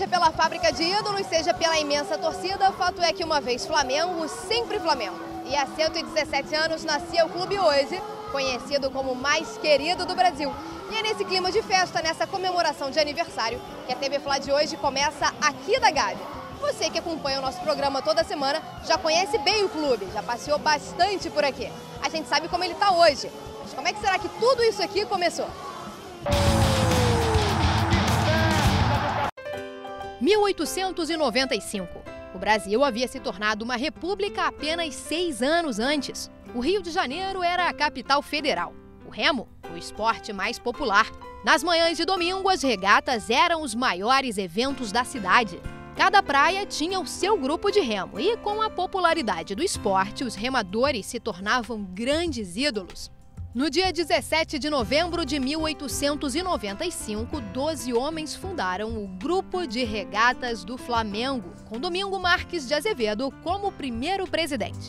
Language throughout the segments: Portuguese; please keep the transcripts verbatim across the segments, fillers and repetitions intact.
seja pela fábrica de ídolos, seja pela imensa torcida, o fato é que uma vez Flamengo, sempre Flamengo. E há cento e dezessete anos nascia o clube hoje, conhecido como o mais querido do Brasil. E é nesse clima de festa, nessa comemoração de aniversário, que a T V Fla de hoje começa aqui da Gávea. Você que acompanha o nosso programa toda semana já conhece bem o clube, já passeou bastante por aqui. A gente sabe como ele está hoje. Mas como é que será que tudo isso aqui começou? mil oitocentos e noventa e cinco. O Brasil havia se tornado uma república apenas seis anos antes. O Rio de Janeiro era a capital federal. O remo, o esporte mais popular. Nas manhãs de domingo, as regatas eram os maiores eventos da cidade. Cada praia tinha o seu grupo de remo e, com a popularidade do esporte, os remadores se tornavam grandes ídolos. No dia dezessete de novembro de mil oitocentos e noventa e cinco, doze homens fundaram o Grupo de Regatas do Flamengo, com Domingo Marques de Azevedo como primeiro presidente.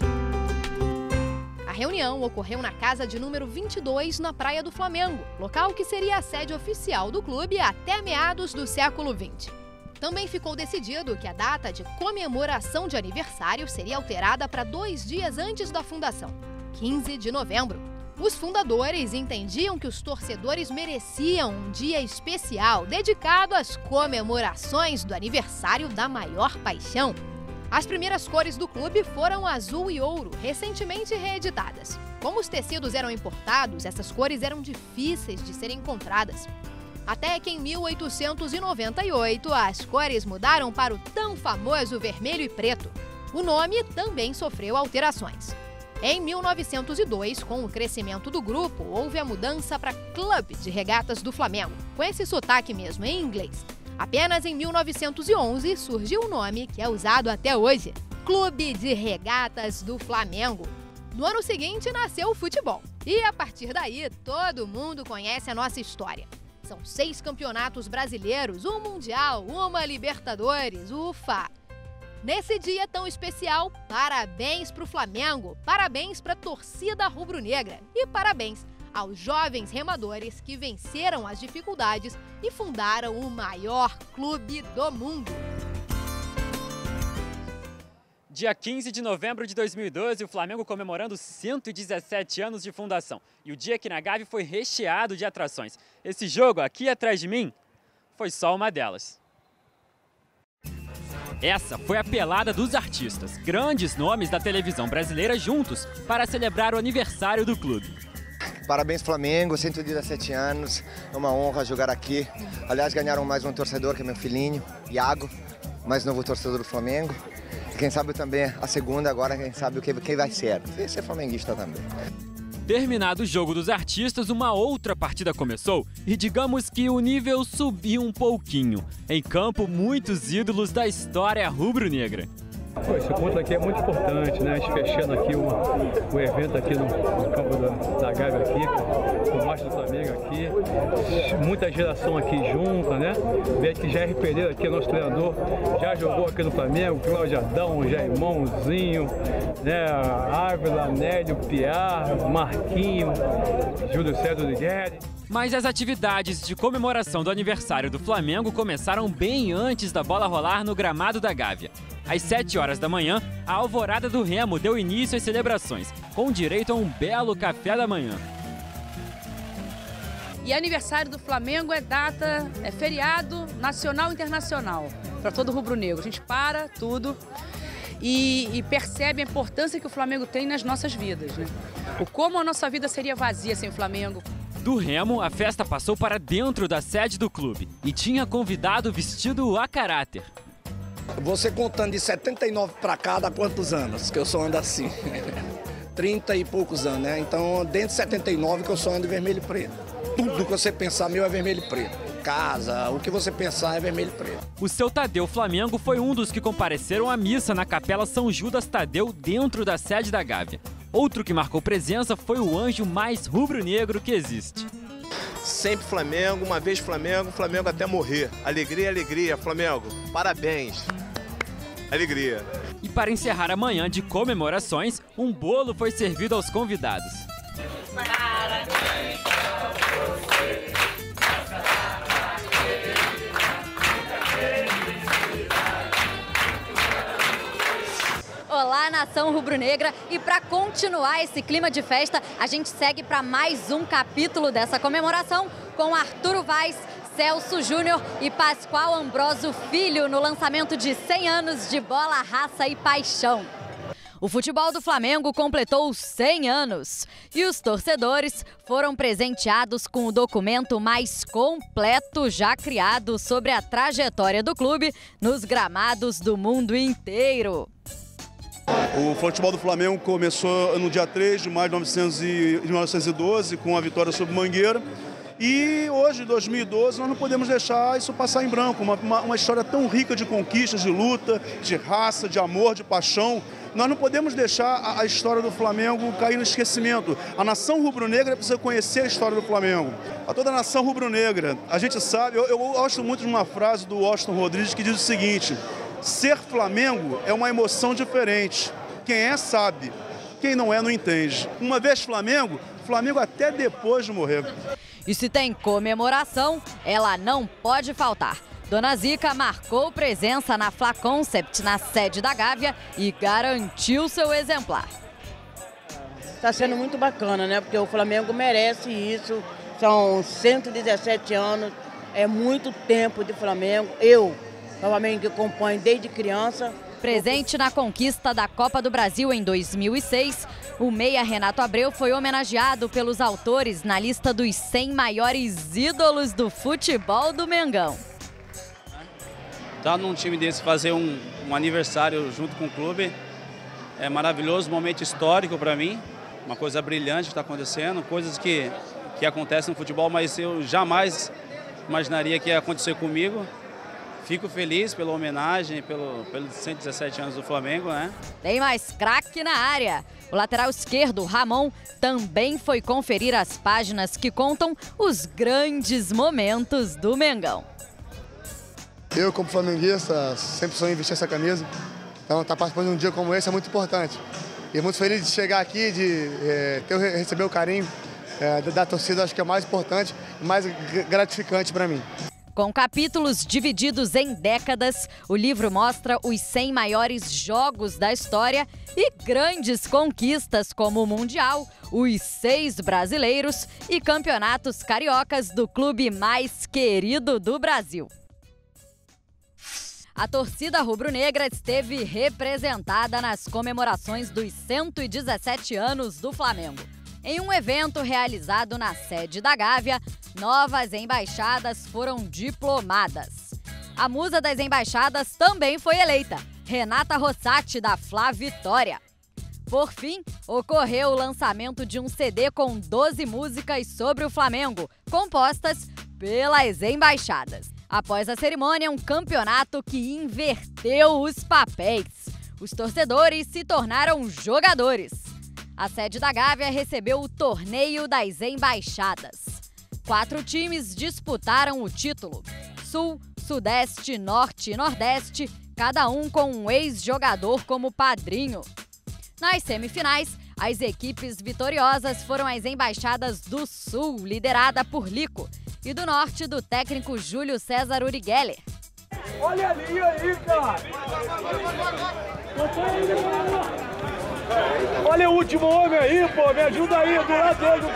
A reunião ocorreu na casa de número vinte e dois, na Praia do Flamengo, local que seria a sede oficial do clube até meados do século vinte. Também ficou decidido que a data de comemoração de aniversário seria alterada para dois dias antes da fundação, quinze de novembro. Os fundadores entendiam que os torcedores mereciam um dia especial dedicado às comemorações do aniversário da maior paixão. As primeiras cores do clube foram azul e ouro, recentemente reeditadas. Como os tecidos eram importados, essas cores eram difíceis de serem encontradas. Até que em mil oitocentos e noventa e oito, as cores mudaram para o tão famoso vermelho e preto. O nome também sofreu alterações. Em mil novecentos e dois, com o crescimento do grupo, houve a mudança para Clube de Regatas do Flamengo, com esse sotaque mesmo em inglês. Apenas em mil novecentos e onze surgiu o nome que é usado até hoje, Clube de Regatas do Flamengo. No ano seguinte nasceu o futebol e a partir daí todo mundo conhece a nossa história. São seis campeonatos brasileiros, um Mundial, uma Libertadores, ufa! Nesse dia tão especial, parabéns para o Flamengo, parabéns para a torcida rubro-negra e parabéns aos jovens remadores que venceram as dificuldades e fundaram o maior clube do mundo. Dia quinze de novembro de dois mil e doze, o Flamengo comemorando cento e dezessete anos de fundação. E o dia aqui na Gávea foi recheado de atrações. Esse jogo aqui atrás de mim foi só uma delas. Essa foi a pelada dos artistas, grandes nomes da televisão brasileira juntos para celebrar o aniversário do clube. Parabéns Flamengo, cento e dezessete anos, é uma honra jogar aqui. Aliás, ganharam mais um torcedor, que é meu filhinho, Iago, mais novo torcedor do Flamengo. E quem sabe também a segunda, agora quem sabe quem vai ser. Esse é flamenguista também. Terminado o jogo dos artistas, uma outra partida começou e digamos que o nível subiu um pouquinho. Em campo, muitos ídolos da história rubro-negra. Esse encontro aqui é muito importante, né? A gente fechando aqui o, o evento aqui no, no campo da, da Gávea aqui, o Macho do Flamengo aqui, muita geração aqui junta, né? Vê que Jair Pereira aqui, nosso treinador, já jogou aqui no Flamengo, Cláudio Adão, Jaimãozinho, né? Ávila, Nélio, Piar, Marquinho, Júlio César Ligueri. Mas as atividades de comemoração do aniversário do Flamengo começaram bem antes da bola rolar no gramado da Gávea. Às sete horas da manhã, a Alvorada do Remo deu início às celebrações, com direito a um belo café da manhã. E aniversário do Flamengo é data, é feriado nacional e internacional para todo rubro-negro. A gente para tudo e, e percebe a importância que o Flamengo tem nas nossas vidas, né? O como a nossa vida seria vazia sem o Flamengo. Do Remo, a festa passou para dentro da sede do clube e tinha convidado vestido a caráter. Você contando de setenta e nove para cá, dá quantos anos que eu só ando assim? trinta e poucos anos, né? Então, dentro de setenta e nove que eu só ando de vermelho e preto. Tudo que você pensar meu é vermelho e preto. Casa, o que você pensar é vermelho e preto. O seu Tadeu Flamengo foi um dos que compareceram à missa na Capela São Judas Tadeu, dentro da sede da Gávea. Outro que marcou presença foi o anjo mais rubro-negro que existe. Sempre Flamengo, uma vez Flamengo, Flamengo até morrer. Alegria, alegria, Flamengo. Parabéns. Alegria. E para encerrar a manhã de comemorações, um bolo foi servido aos convidados. Parabéns pra você. Olá, nação rubro-negra. E para continuar esse clima de festa, a gente segue para mais um capítulo dessa comemoração com Arturo Vaz, Celso Júnior e Pascoal Ambroso Filho no lançamento de cem anos de bola, raça e paixão. O futebol do Flamengo completou cem anos e os torcedores foram presenteados com o documento mais completo já criado sobre a trajetória do clube nos gramados do mundo inteiro. O futebol do Flamengo começou no dia três de maio de mil novecentos e doze com a vitória sobre Mangueira. E hoje, em dois mil e doze, nós não podemos deixar isso passar em branco. Uma, uma, uma história tão rica de conquistas, de luta, de raça, de amor, de paixão. Nós não podemos deixar a, a história do Flamengo cair no esquecimento. A nação rubro-negra precisa conhecer a história do Flamengo. A toda a nação rubro-negra, a gente sabe, eu, eu gosto muito de uma frase do Washington Rodrigues que diz o seguinte: ser Flamengo é uma emoção diferente. Quem é, sabe. Quem não é, não entende. Uma vez Flamengo, Flamengo até depois de morrer. E se tem comemoração, ela não pode faltar. Dona Zica marcou presença na Fla Concept, na sede da Gávea, e garantiu seu exemplar. Está sendo muito bacana, né? Porque o Flamengo merece isso. São cento e dezessete anos, é muito tempo de Flamengo. Eu, Flamengo que acompanho desde criança. Presente na conquista da Copa do Brasil em dois mil e seis, o meia Renato Abreu foi homenageado pelos autores na lista dos cem maiores ídolos do futebol do Mengão. Estar num time desse, fazer um, um aniversário junto com o clube, é maravilhoso, um momento histórico para mim, uma coisa brilhante está acontecendo, coisas que, que acontecem no futebol, mas eu jamais imaginaria que ia acontecer comigo. Fico feliz pela homenagem, pelo, pelos cento e dezessete anos do Flamengo, né? Tem mais craque na área. O lateral esquerdo, Ramon, também foi conferir as páginas que contam os grandes momentos do Mengão. Eu, como flamenguista, sempre sonhei em vestir essa camisa. Então, estar participando de um dia como esse é muito importante. E muito feliz de chegar aqui, de é, ter, receber o carinho é, da, da torcida, acho que é o mais importante e mais gratificante para mim. Com capítulos divididos em décadas, o livro mostra os cem maiores jogos da história e grandes conquistas como o Mundial, os seis brasileiros e campeonatos cariocas do clube mais querido do Brasil. A torcida rubro-negra esteve representada nas comemorações dos cento e dezessete anos do Flamengo. Em um evento realizado na sede da Gávea, novas embaixadas foram diplomadas. A musa das embaixadas também foi eleita, Renata Rossati, da Fla Vitória. Por fim, ocorreu o lançamento de um C D com doze músicas sobre o Flamengo, compostas pelas embaixadas. Após a cerimônia, um campeonato que inverteu os papéis. Os torcedores se tornaram jogadores. A sede da Gávea recebeu o Torneio das Embaixadas. Quatro times disputaram o título: Sul, Sudeste, Norte e Nordeste, cada um com um ex-jogador como padrinho. Nas semifinais, as equipes vitoriosas foram as Embaixadas do Sul, liderada por Lico, e do Norte, do técnico Júlio César Urigeller. Olha ali aí, cara! Olha o último homem aí, pô, me ajuda aí, do lado dele.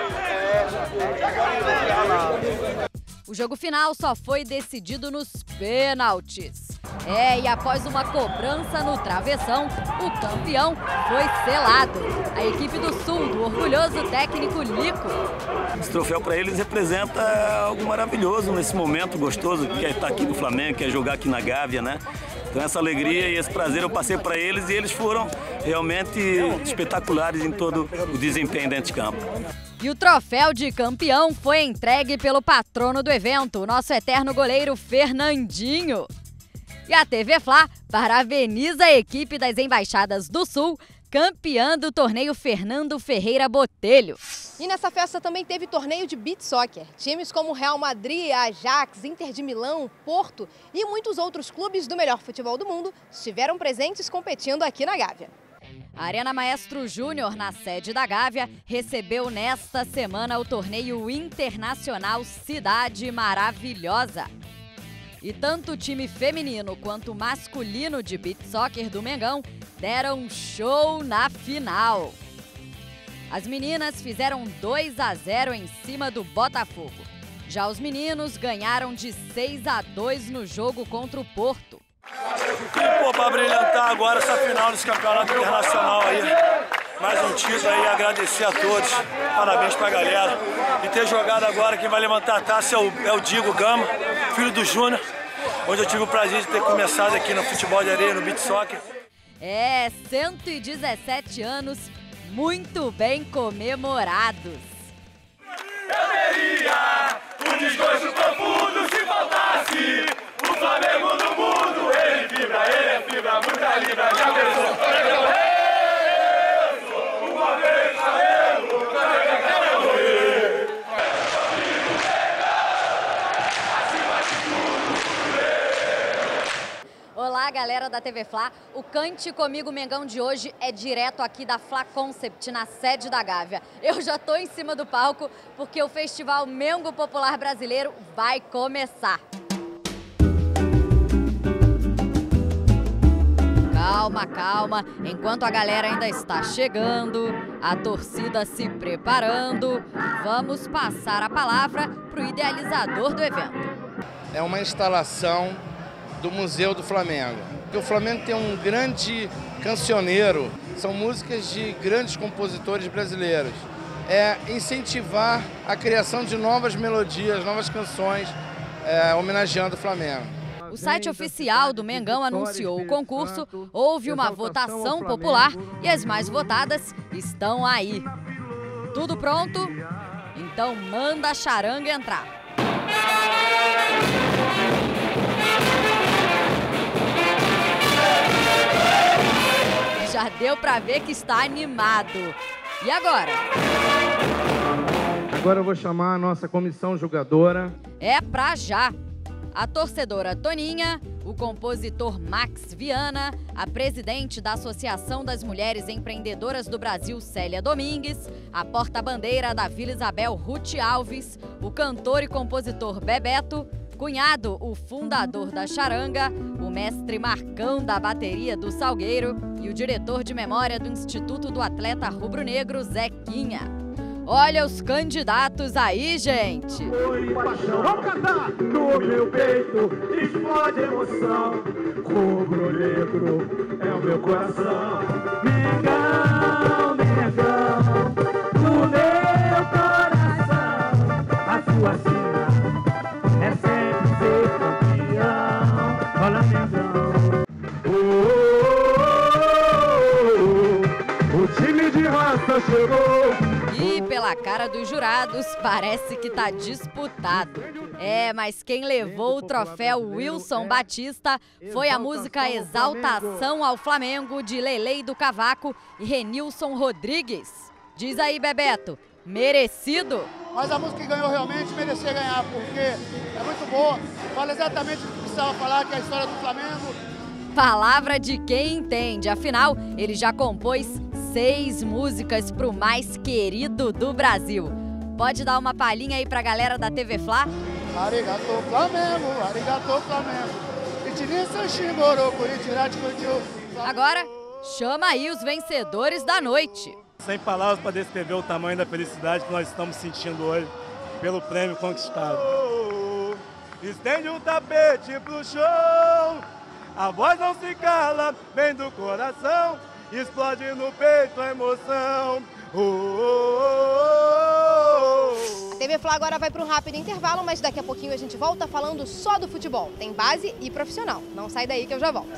O jogo final só foi decidido nos pênaltis. É, e após uma cobrança no travessão, o campeão foi selado. A equipe do Sul, do orgulhoso técnico Lico. Esse troféu para eles representa algo maravilhoso nesse momento gostoso que é estar aqui no Flamengo, que é jogar aqui na Gávea, né? Então essa alegria e esse prazer eu passei para eles e eles foram realmente espetaculares em todo o desempenho dentro de campo. E o troféu de campeão foi entregue pelo patrono do evento, o nosso eterno goleiro Fernandinho. E a T V Fla parabeniza a equipe das Embaixadas do Sul, campeã do torneio Fernando Ferreira Botelho. E nessa festa também teve torneio de beach soccer. Times como Real Madrid, Ajax, Inter de Milão, Porto e muitos outros clubes do melhor futebol do mundo estiveram presentes competindo aqui na Gávea. A Arena Maestro Júnior, na sede da Gávea, recebeu nesta semana o torneio internacional Cidade Maravilhosa. E tanto o time feminino quanto o masculino de beach soccer do Mengão deram um show na final. As meninas fizeram dois a zero em cima do Botafogo. Já os meninos ganharam de seis a dois no jogo contra o Porto. E, pô, para brilhantar agora essa final desse campeonato internacional aí, mais um título aí, agradecer a todos, parabéns pra galera. E ter jogado agora, quem vai levantar a taça é o, é o Diego Gama, filho do Júnior, onde eu tive o prazer de ter começado aqui no futebol de areia, no beach soccer. É, cento e dezessete anos muito bem comemorados. Eu teria um desgosto profundo se faltasse o Flamengo no mundo. Ele vibra, ele é fibra, muita libra, já pensou? Uma vez Flamengo, Flamengo quer morrer. Olá, galera da T V Fla. O Cante Comigo Mengão de hoje é direto aqui da Fla Concept, na sede da Gávea. Eu já tô em cima do palco porque o Festival Mengo Popular Brasileiro vai começar. Calma, calma. Enquanto a galera ainda está chegando, a torcida se preparando, vamos passar a palavra para o idealizador do evento. É uma instalação do Museu do Flamengo. Porque o Flamengo tem um grande cancioneiro, são músicas de grandes compositores brasileiros. É incentivar a criação de novas melodias, novas canções, é, homenageando o Flamengo. O site oficial do Mengão anunciou o concurso, houve uma votação popular e as mais votadas estão aí. Tudo pronto? Então manda a charanga entrar. Já deu pra ver que está animado. E agora? Agora eu vou chamar a nossa comissão julgadora. É pra já. A torcedora Toninha, o compositor Max Viana, a presidente da Associação das Mulheres Empreendedoras do Brasil, Célia Domingues, a porta-bandeira da Vila Isabel, Ruth Alves, o cantor e compositor Bebeto, cunhado, o fundador da charanga, o mestre Marcão da bateria do Salgueiro e o diretor de memória do Instituto do Atleta Rubro-Negro, Zequinha. Olha os candidatos aí, gente! Oi, paixão, vamos cantar! No meu peito explode emoção, rubro-negro é o meu coração. Mengão, Mengão, no meu coração, a sua sina é sempre ser campeão. Olha, Mengão! Oh, oh, oh, oh, o time de raça chegou! E pela cara dos jurados, parece que tá disputado. É, mas quem levou o troféu Wilson Batista foi a música Exaltação ao Flamengo, de Lelei do Cavaco e Renilson Rodrigues. Diz aí, Bebeto, merecido? Mas a música que ganhou realmente merecia ganhar, porque é muito boa. Fala exatamente o que precisava falar, que é a história do Flamengo. Palavra de quem entende, afinal, ele já compôs seis músicas pro mais querido do Brasil. Pode dar uma palhinha aí pra galera da T V Fla? Arigato Flamengo, arigato Flamengo. Agora, chama aí os vencedores da noite. Sem palavras para descrever o tamanho da felicidade que nós estamos sentindo hoje pelo prêmio conquistado. Oh, estende um tapete pro chão, a voz não se cala, vem do coração. Explode no peito a emoção. Oh, oh, oh, oh. A T V Fla agora vai para um rápido intervalo, mas daqui a pouquinho a gente volta falando só do futebol. Tem base e profissional. Não sai daí que eu já volto.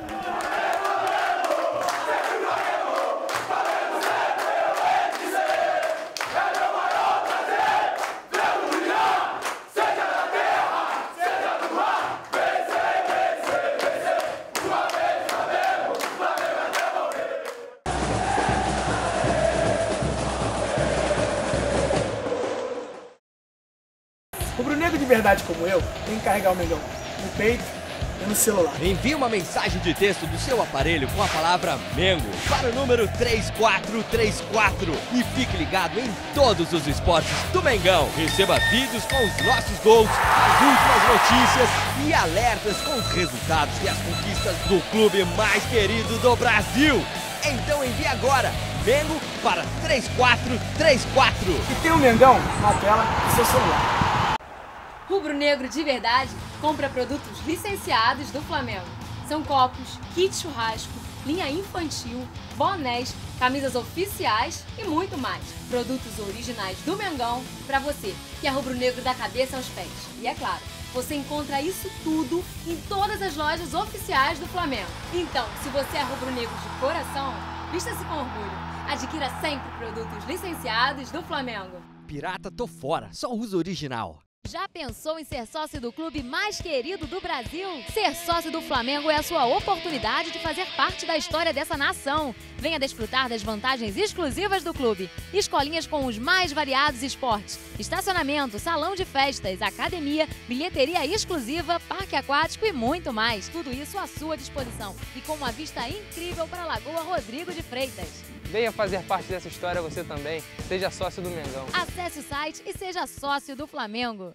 O rubro-negro de verdade como eu tem que carregar o Mengão no peito é no celular. Envie uma mensagem de texto do seu aparelho com a palavra Mengo para o número três quatro três quatro e fique ligado em todos os esportes do Mengão. Receba vídeos com os nossos gols, as últimas notícias e alertas com os resultados e as conquistas do clube mais querido do Brasil. Então envie agora Mengo para três quatro três quatro. E tem o Mengão na tela do seu celular. Rubro-negro de verdade compra produtos licenciados do Flamengo. São copos, kit churrasco, linha infantil, bonés, camisas oficiais e muito mais. Produtos originais do Mengão para você, que é rubro-negro da cabeça aos pés. E é claro, você encontra isso tudo em todas as lojas oficiais do Flamengo. Então, se você é rubro-negro de coração, vista-se com orgulho. Adquira sempre produtos licenciados do Flamengo. Pirata, tô fora, só uso original. Já pensou em ser sócio do clube mais querido do Brasil? Ser sócio do Flamengo é a sua oportunidade de fazer parte da história dessa nação. Venha desfrutar das vantagens exclusivas do clube. Escolinhas com os mais variados esportes. Estacionamento, salão de festas, academia, bilheteria exclusiva, parque aquático e muito mais. Tudo isso à sua disposição. E com uma vista incrível para a Lagoa Rodrigo de Freitas. Venha fazer parte dessa história você também. Seja sócio do Mengão. Acesse o site e seja sócio do Flamengo.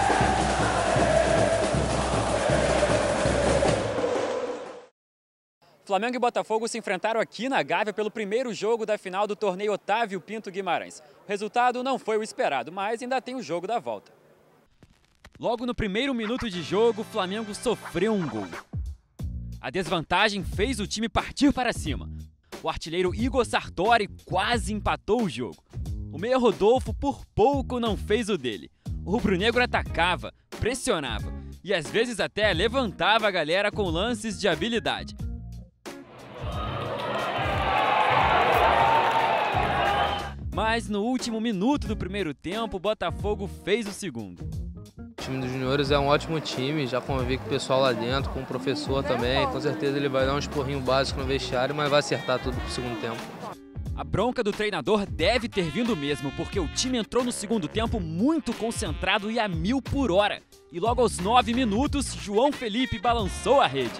Flamengo e Botafogo se enfrentaram aqui na Gávea pelo primeiro jogo da final do torneio Otávio Pinto Guimarães. O resultado não foi o esperado, mas ainda tem o jogo da volta. Logo no primeiro minuto de jogo, o Flamengo sofreu um gol. A desvantagem fez o time partir para cima. O artilheiro Igor Sartori quase empatou o jogo. O meia Rodolfo por pouco não fez o dele. O rubro-negro atacava, pressionava e às vezes até levantava a galera com lances de habilidade. Mas no último minuto do primeiro tempo, o Botafogo fez o segundo. O time dos juniores é um ótimo time, já convivi com o pessoal lá dentro, com o professor também. Com certeza ele vai dar um esporrinho básico no vestiário, mas vai acertar tudo pro segundo tempo. A bronca do treinador deve ter vindo mesmo, porque o time entrou no segundo tempo muito concentrado e a mil por hora. E logo aos nove minutos, João Felipe balançou a rede.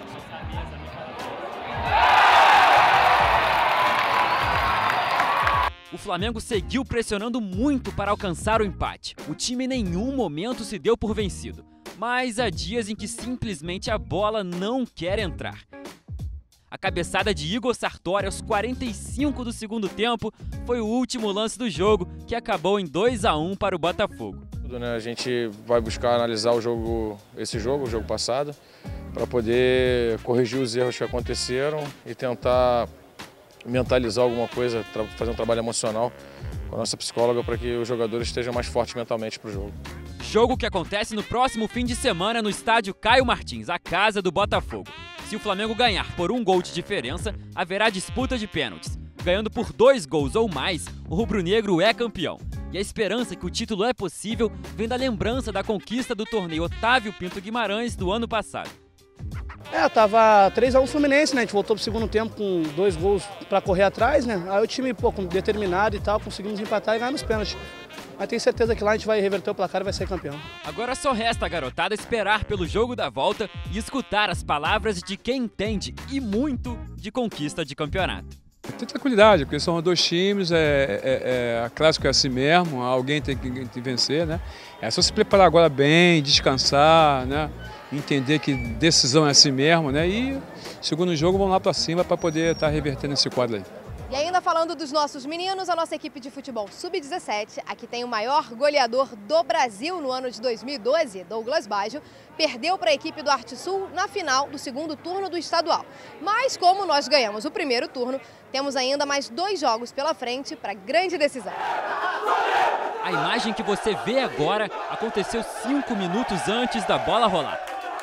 O Flamengo seguiu pressionando muito para alcançar o empate. O time em nenhum momento se deu por vencido, mas há dias em que simplesmente a bola não quer entrar. A cabeçada de Igor Sartori aos quarenta e cinco do segundo tempo foi o último lance do jogo, que acabou em dois a um para o Botafogo. A gente vai buscar analisar o jogo, esse jogo, o jogo passado, para poder corrigir os erros que aconteceram e tentar mentalizar alguma coisa, fazer um trabalho emocional com a nossa psicóloga para que os jogadores estejam mais fortes mentalmente para o jogo. Jogo que acontece no próximo fim de semana no estádio Caio Martins, a casa do Botafogo. Se o Flamengo ganhar por um gol de diferença, haverá disputa de pênaltis. Ganhando por dois gols ou mais, o rubro-negro é campeão. E a esperança que o título é possível vem da lembrança da conquista do torneio Otávio Pinto Guimarães do ano passado. É, tava três a um Fluminense, né? A gente voltou pro segundo tempo com dois gols para correr atrás, né? Aí o time, pô, determinado e tal, conseguimos empatar e ganhar nos pênaltis. Mas tenho certeza que lá a gente vai reverter o placar e vai ser campeão. Agora só resta a garotada esperar pelo jogo da volta e escutar as palavras de quem entende e muito de conquista de campeonato. Tem tranquilidade, porque são dois times, é, é, é, a clássica é assim mesmo, alguém tem que, tem que vencer, né? É só se preparar agora bem, descansar, né? Entender que decisão é assim mesmo, né? E segundo jogo vamos lá para cima para poder estar tá revertendo esse quadro aí. E ainda falando dos nossos meninos, a nossa equipe de futebol sub dezessete, a que tem o maior goleador do Brasil no ano de dois mil e doze, Douglas Baggio, perdeu para a equipe do Arte Sul na final do segundo turno do estadual. Mas como nós ganhamos o primeiro turno, temos ainda mais dois jogos pela frente para a grande decisão. A imagem que você vê agora aconteceu cinco minutos antes da bola rolar.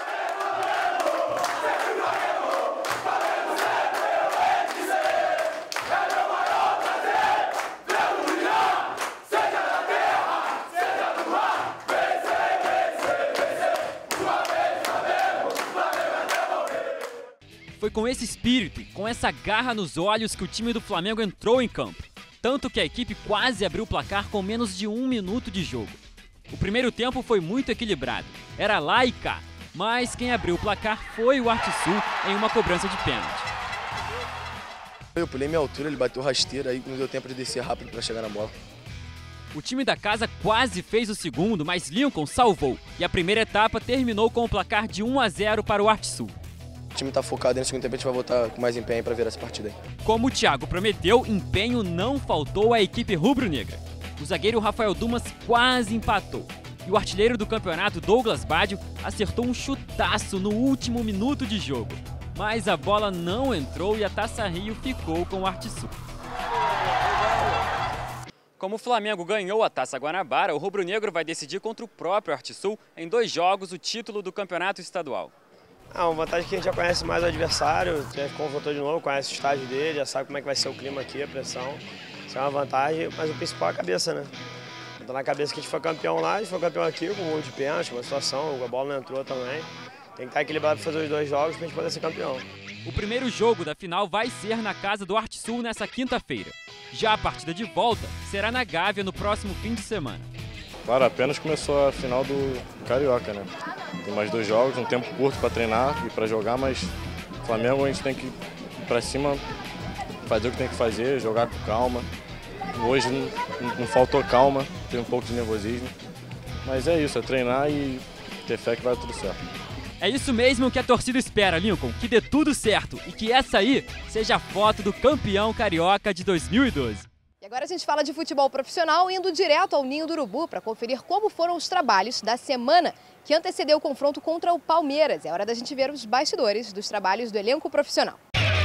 Foi com esse espírito, com essa garra nos olhos que o time do Flamengo entrou em campo. Tanto que a equipe quase abriu o placar com menos de um minuto de jogo. O primeiro tempo foi muito equilibrado. Era lá e cá. Mas quem abriu o placar foi o ArtSul em uma cobrança de pênalti. Eu pulei minha altura, ele bateu rasteira, aí não deu tempo de descer rápido para chegar na bola. O time da casa quase fez o segundo, mas Lincoln salvou. E a primeira etapa terminou com o placar de um a zero para o ArtSul. O time está focado e no segundo tempo a gente vai voltar com mais empenho para virar essa partida aí. Como o Thiago prometeu, empenho não faltou à equipe rubro-negra. O zagueiro Rafael Dumas quase empatou. E o artilheiro do campeonato, Douglas Badio, acertou um chutaço no último minuto de jogo. Mas a bola não entrou e a Taça Rio ficou com o ArtSul. Como o Flamengo ganhou a Taça Guanabara, o rubro-negro vai decidir contra o próprio ArtSul em dois jogos o título do campeonato estadual. Ah, uma vantagem é que a gente já conhece mais o adversário, já confrontou de novo, conhece o estágio dele, já sabe como é que vai ser o clima aqui, a pressão. Isso é uma vantagem, mas o principal é a cabeça, né? Tá na cabeça que a gente foi campeão lá, a gente foi campeão aqui com um gol de pênalti, uma situação, a bola não entrou também. Tem que estar equilibrado para fazer os dois jogos para a gente poder ser campeão. O primeiro jogo da final vai ser na casa do ArtSul nessa quinta-feira. Já a partida de volta será na Gávea no próximo fim de semana. Claro, apenas começou a final do Carioca, né? Tem mais dois jogos, um tempo curto para treinar e para jogar, mas o Flamengo a gente tem que ir para cima, fazer o que tem que fazer, jogar com calma. Hoje não, não faltou calma, teve um pouco de nervosismo, mas é isso, é treinar e ter fé que vai dar tudo certo. É isso mesmo que a torcida espera, Lincoln, que dê tudo certo e que essa aí seja a foto do campeão carioca de dois mil e doze. E agora a gente fala de futebol profissional, indo direto ao Ninho do Urubu para conferir como foram os trabalhos da semana que antecedeu o confronto contra o Palmeiras. É hora da gente ver os bastidores dos trabalhos do elenco profissional.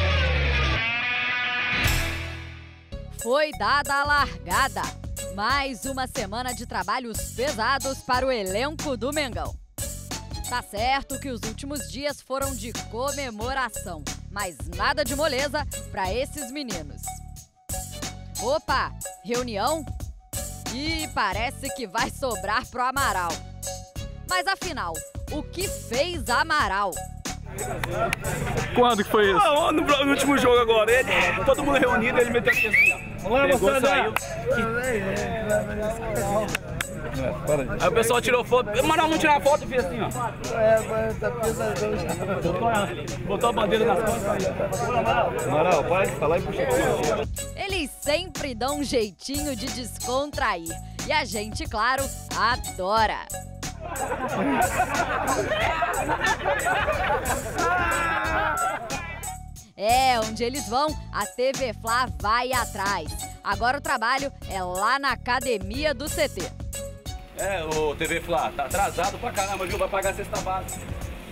Foi dada a largada. Mais uma semana de trabalhos pesados para o elenco do Mengão. Tá certo que os últimos dias foram de comemoração, mas nada de moleza para esses meninos. Opa, reunião? E parece que vai sobrar pro Amaral. Mas afinal, o que fez Amaral? Quando que foi isso? Ah, no, no último jogo agora, ele, todo mundo reunido, ele meteu aqui assim, ó. Pegou, saiu. Aí o pessoal tirou foto, mas não, vamos tirar uma foto e fez assim, ó. Tá pesadão já. Botou a bandeira nas costas. Amaral, para de falar e puxa aqui. Eles sempre dão um jeitinho de descontrair. E a gente, claro, adora. É, onde eles vão, a T V Fla vai atrás. Agora o trabalho é lá na academia do C T. É, o T V Fla, tá atrasado pra caramba, viu? Vai pagar a cesta básica.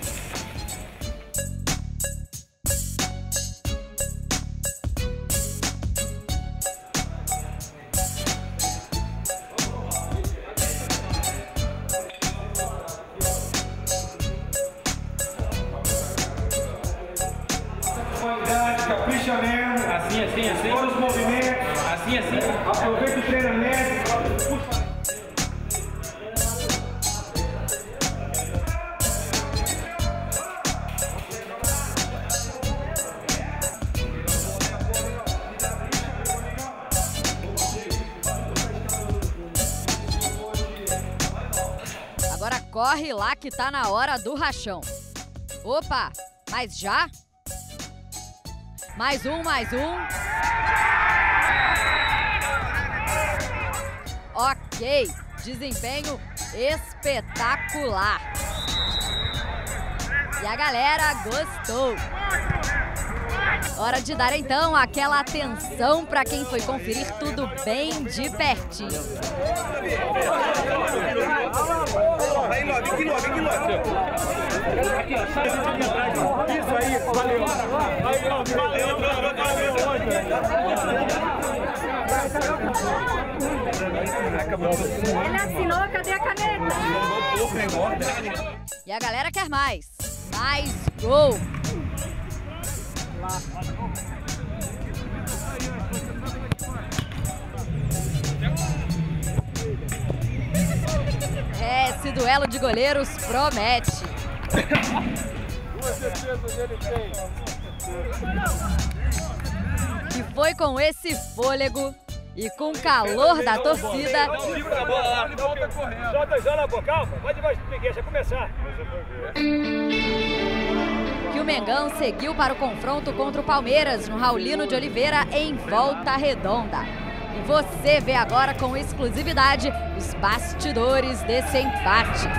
Capricha mesmo. Assim, assim, assim. Todos os movimentos. Assim, assim. Aproveita o treinamento. Agora corre lá que tá na hora do rachão. Opa, mas já? Mais um, mais um. Ok, desempenho espetacular. E a galera gostou. Hora de dar então aquela atenção para quem foi conferir tudo bem de pertinho. Vem logo, vem logo, vem logo. Isso aí, valeu. Valeu, valeu, valeu. Ele assinou, cadê a caneta? E a galera quer mais. Mais gol. É, esse duelo de goleiros promete. E foi com esse fôlego E com o calor da torcida... Que o Mengão seguiu para o confronto contra o Palmeiras no Raulino de Oliveira em Volta Redonda. E você vê agora com exclusividade os bastidores desse empate.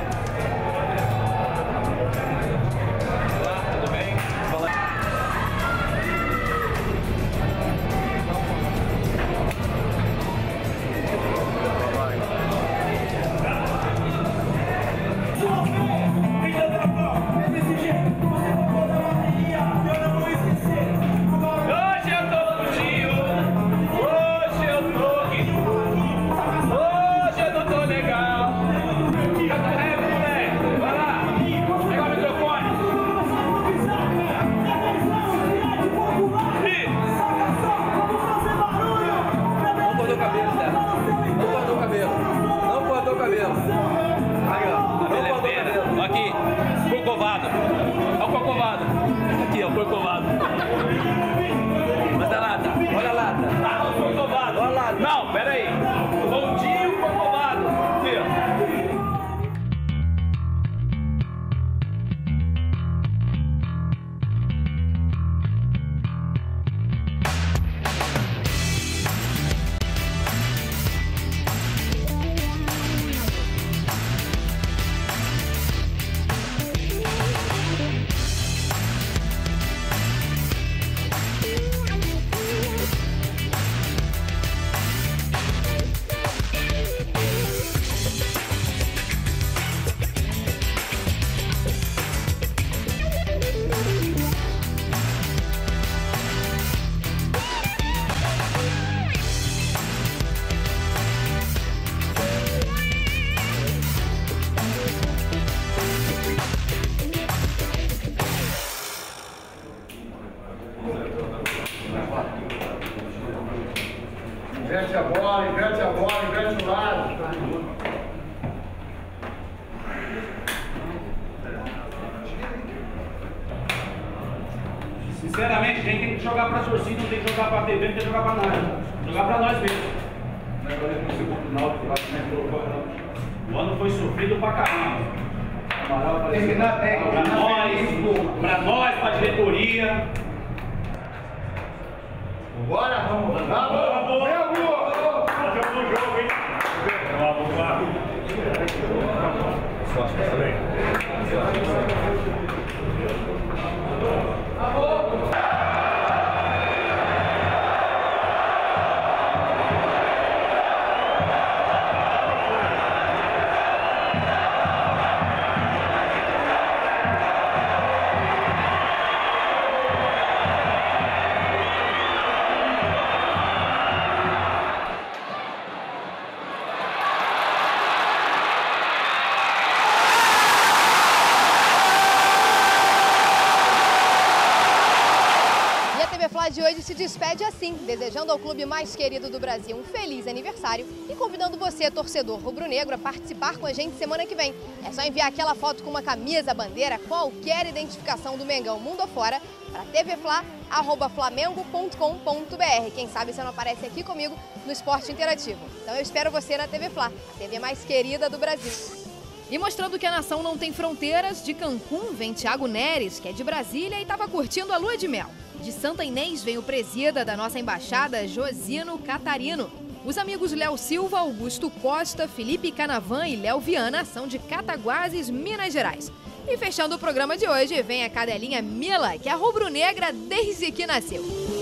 Não, peraí. Bondinho Corcovado. Inverte a bola, inverte a bola, inverte o lado. Sinceramente, quem tem que jogar pra torcida, não tem que jogar pra T V, não tem que jogar pra nada. Jogar pra nós mesmos. O ano foi sofrido pra caramba. Terminar bem. Pra nós, pra nós, pra diretoria. Bora, vamos. Vamos, vamos. Vamos no jogo, hein? Vamos lá. De hoje se despede assim, desejando ao clube mais querido do Brasil um feliz aniversário e convidando você, torcedor rubro-negro, a participar com a gente semana que vem. É só enviar aquela foto com uma camisa, bandeira, qualquer identificação do Mengão mundo afora para tvfla arroba flamengo ponto com ponto br. Quem sabe você não aparece aqui comigo no Esporte Interativo. Então eu espero você na T V Fla, a T V mais querida do Brasil. E mostrando que a nação não tem fronteiras, de Cancún vem Thiago Neres, que é de Brasília e estava curtindo a lua de mel. De Santa Inês vem o presida da nossa embaixada, Josino Catarino. Os amigos Léo Silva, Augusto Costa, Felipe Canavan e Léo Viana são de Cataguases, Minas Gerais. E fechando o programa de hoje, vem a cadelinha Mila, que é rubro-negra desde que nasceu.